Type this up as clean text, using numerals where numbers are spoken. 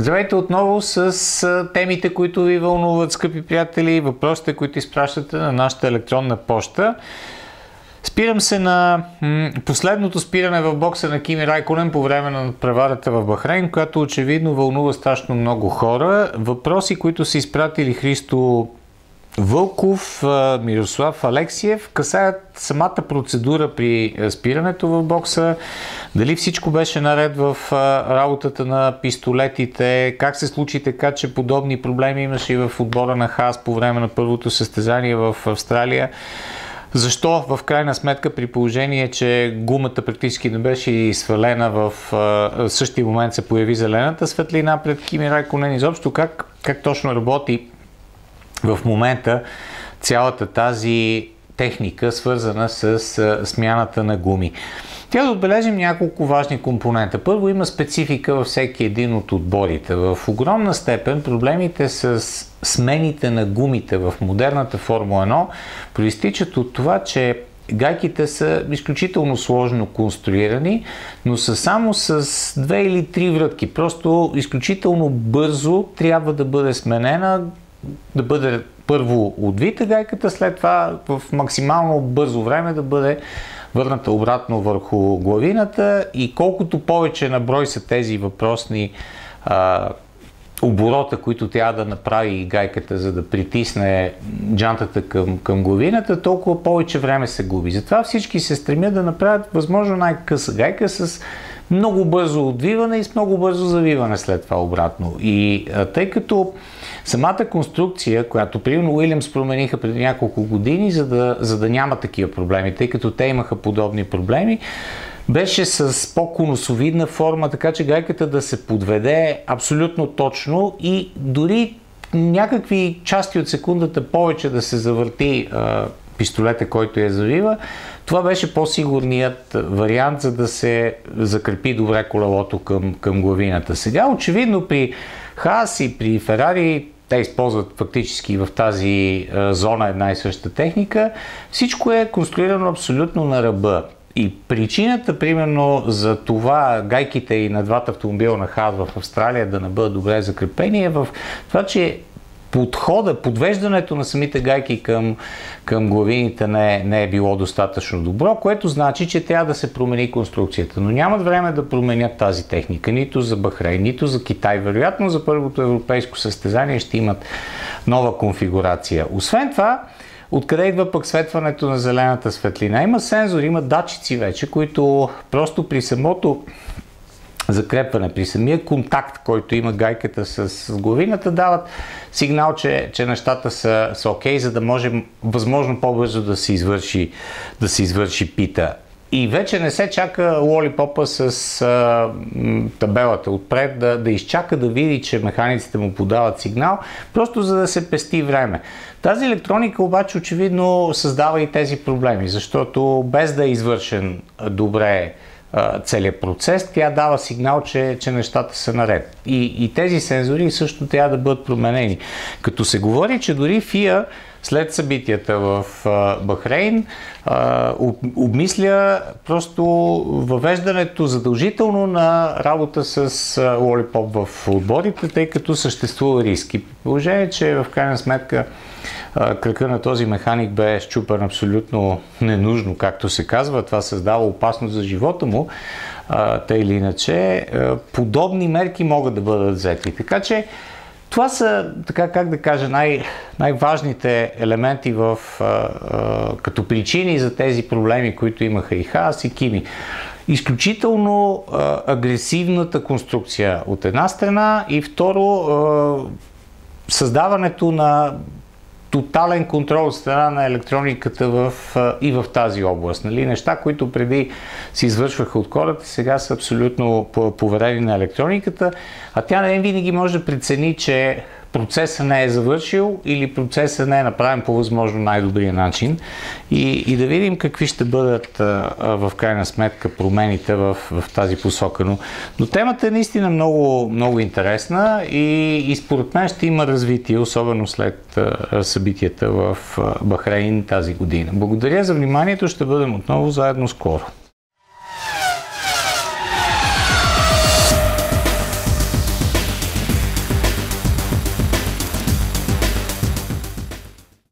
Здравейте отново с темите, които ви вълнуват, скъпи приятели, въпросите, които изпращате на нашата електронна поща. Спирам се на последното спиране в бокса на Кими Райконен по време на преварата в Бахрейн, която очевидно вълнува страшно много хора. Въпроси, които са изпратили Христо Вълков, Мирослав Алексиев, касаят самата процедура при спирането в бокса, дали всичко беше наред в работата на пистолетите, как се случи така, че подобни проблеми имаше и в отбора на Хаас по време на първото състезание в Австралия. Защо в крайна сметка, при положение, че гумата практически не беше и свалена, в същия момент се появи зелената светлина пред Кими Райконен? Изобщо как точно работи в момента цялата тази техника, свързана с смяната на гуми? Трябва да отбележим няколко важни компонента. Първо, има специфика във всеки един от отборите. В огромна степен проблемите с смените на гумите в модерната Формула 1 проистичат от това, че гайките са изключително сложно конструирани, но са само с 2 или 3 врътки. Просто изключително бързо трябва да бъде сменена, да бъде първо отвита гайката, след това в максимално бързо време да бъде върната обратно върху главината, и колкото повече на брой са тези въпросни оборота, които трябва да направи гайката, за да притисне джантата към главината, толкова повече време се губи. Затова всички се стремят да направят възможно най-къса гайка с много бързо отвиване и с много бързо завиване след това обратно. И тъй като самата конструкция, която примерно Уилямс промениха преди няколко години, за да няма такива проблеми, тъй като те имаха подобни проблеми, беше с по-конусовидна форма, така че гайката да се подведе абсолютно точно и дори някакви части от секундата повече да се завърти пистолета, който я завива. Това беше по-сигурният вариант, за да се закрепи добре колелото към главината. Сега очевидно при Хаас и при Ферари, те използват фактически в тази зона една и съща техника, всичко е конструирано абсолютно на ръба. И причината, примерно, за това гайките и на двата автомобила на Хаас в Австралия да не бъдат добре закрепени, е в това, че подвеждането на самите гайки към главините не е било достатъчно добро, което значи, че трябва да се промени конструкцията. Но нямат време да променят тази техника, нито за Бахрейн, нито за Китай. Вероятно за първото европейско състезание ще имат нова конфигурация. Освен това, откъде идва пък светването на зелената светлина? Има сензори, има датчици вече, които просто при самото закрепване, при самия контакт, който има гайката с главината, дават сигнал, че нещата са окей, за да може възможно по-бързо да се извърши пита. И вече не се чака лолипопа с табелата отпред да изчака да види, че механиците му подават сигнал, просто за да се пести време. Тази електроника обаче очевидно създава и тези проблеми, защото без да е извършен добре целият процес, тя дава сигнал, че нещата са наред. И тези сензори също трябва да бъдат променени. Като се говори, че дори FIA след събитията в Бахрейн обмисля просто въвеждането задължително на работа с лолипоп в отборите, тъй като съществува риск. И положение, че в крайна сметка кръка на този механик бе счупен абсолютно ненужно, както се казва, това създава опасност за живота му, тъй или иначе, подобни мерки могат да бъдат взети. Така че това са, така как да кажа, най-важните елементи като причини за тези проблеми, които имаха и Хаас, и Кими. Изключително агресивната конструкция от една страна, и второ, създаването на тотален контрол от страна на електрониката и в тази област. Нали? Неща, които преди се извършваха от хората, сега са абсолютно поверени на електрониката, а тя не винаги може да прецени, че процесът не е завършил или процесът не е направен по възможно най-добрия начин, и да видим какви ще бъдат в крайна сметка промените в тази посока. Но темата е наистина много, много интересна и според мен ще има развитие, особено след събитията в Бахрейн тази година. Благодаря за вниманието, ще бъдем отново заедно скоро.